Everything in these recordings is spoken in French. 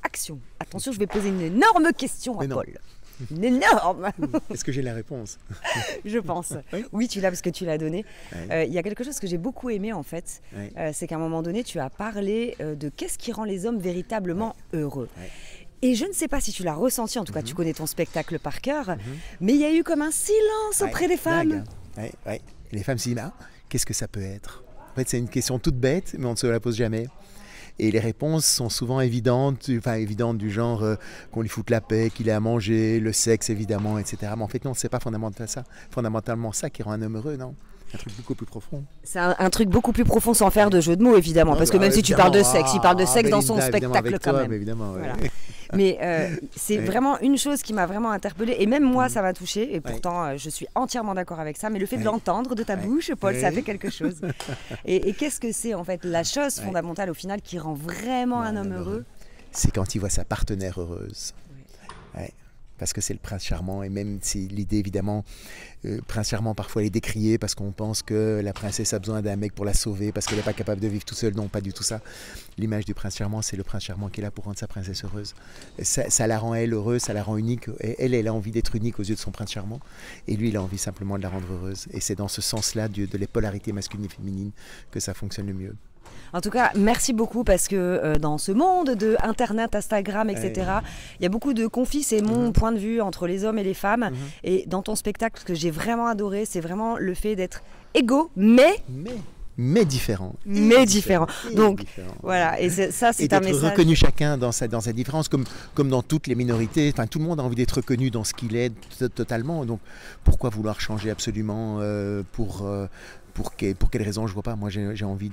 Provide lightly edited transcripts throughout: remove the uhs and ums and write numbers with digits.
action. Attention, je vais poser une énorme question à Paul. Une énorme. Est-ce que j'ai la réponse? Je pense. Oui, tu l'as parce que tu l'as donné. Il y a quelque chose que j'ai beaucoup aimé en fait. C'est qu'à un moment donné, tu as parlé de qu'est-ce qui rend les hommes véritablement heureux. Et je ne sais pas si tu l'as ressenti, en tout cas tu connais ton spectacle par cœur, mais il y a eu comme un silence auprès des femmes. Les femmes se disent, qu'est-ce que ça peut être? En fait, c'est une question toute bête, mais on ne se la pose jamais. Et les réponses sont souvent évidentes du genre qu'on lui foute la paix, qu'il ait à manger, le sexe évidemment, etc. Mais en fait non, c'est pas fondamentalement ça qui rend un homme heureux, non. Un truc beaucoup plus profond. C'est un truc beaucoup plus profond sans faire de jeu de mots évidemment, parce que même si tu parles de sexe, il parle de sexe dans son spectacle quand même. Évidemment, voilà. Mais c'est vraiment une chose qui m'a vraiment interpellée, et même moi ça m'a touchée, et pourtant je suis entièrement d'accord avec ça, mais le fait de l'entendre de ta bouche, Paul, ça fait quelque chose. Et qu'est-ce que c'est en fait la chose fondamentale au final qui rend vraiment un homme heureux? C'est quand il voit sa partenaire heureuse. Parce que c'est le prince charmant, et même si l'idée évidemment, prince charmant parfois elle est décriée parce qu'on pense que la princesse a besoin d'un mec pour la sauver parce qu'elle n'est pas capable de vivre tout seul. Non, pas du tout ça. L'image du prince charmant, c'est le prince charmant qui est là pour rendre sa princesse heureuse. Ça la rend elle heureuse, ça la rend unique. Elle a envie d'être unique aux yeux de son prince charmant, et lui il a envie simplement de la rendre heureuse. Et c'est dans ce sens-là de les polarités masculines et féminines que ça fonctionne le mieux. En tout cas, merci beaucoup parce que dans ce monde de Internet, Instagram, etc., il y a beaucoup de conflits, c'est mon point de vue entre les hommes et les femmes. Et dans ton spectacle, ce que j'ai vraiment adoré, c'est vraiment le fait d'être égaux, mais différents. Mais différents. Donc, voilà, et ça, c'est un message. D'être reconnu chacun dans sa différence, comme dans toutes les minorités. Enfin, tout le monde a envie d'être reconnu dans ce qu'il est totalement. Donc, pourquoi vouloir changer absolument pour quelle raison, je ne vois pas. Moi, j'ai envie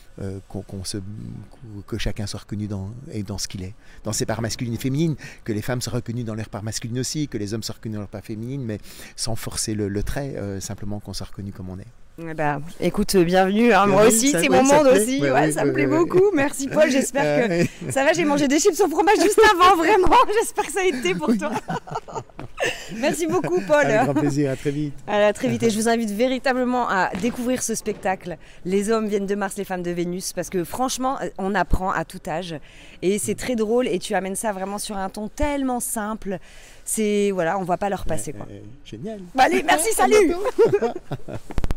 que chacun soit reconnu dans ce qu'il est, dans ses parts masculines et féminines, que les femmes soient reconnues dans leurs parts masculines aussi, que les hommes soient reconnus dans leurs parts féminines, mais sans forcer le trait, simplement qu'on soit reconnu comme on est. Eh ben, écoute, bienvenue, hein, moi aussi, c'est mon monde aussi, ça me plaît beaucoup, merci Paul, j'espère que ça va, j'ai mangé des chips au fromage juste avant, vraiment, j'espère que ça a été pour toi. Merci beaucoup Paul. Avec grand plaisir, à très vite. À très vite, et je vous invite véritablement à découvrir ce spectacle. Les hommes viennent de Mars, les femmes de Vénus, parce que franchement, on apprend à tout âge, et c'est très drôle, et tu amènes ça vraiment sur un ton tellement simple, voilà, on ne voit pas leur passer quoi. Génial. Allez, merci, salut.